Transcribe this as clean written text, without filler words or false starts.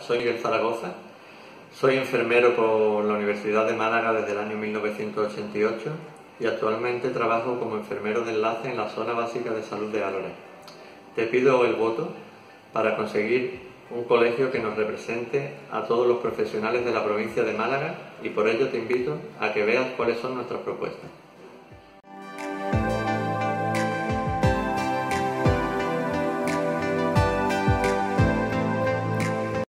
soy Miguel Zaragoza, soy enfermero por la Universidad de Málaga desde el año 1988 y actualmente trabajo como enfermero de enlace en la Zona Básica de Salud de Álora. Te pido el voto para conseguir un colegio que nos represente a todos los profesionales de la provincia de Málaga y por ello te invito a que veas cuáles son nuestras propuestas.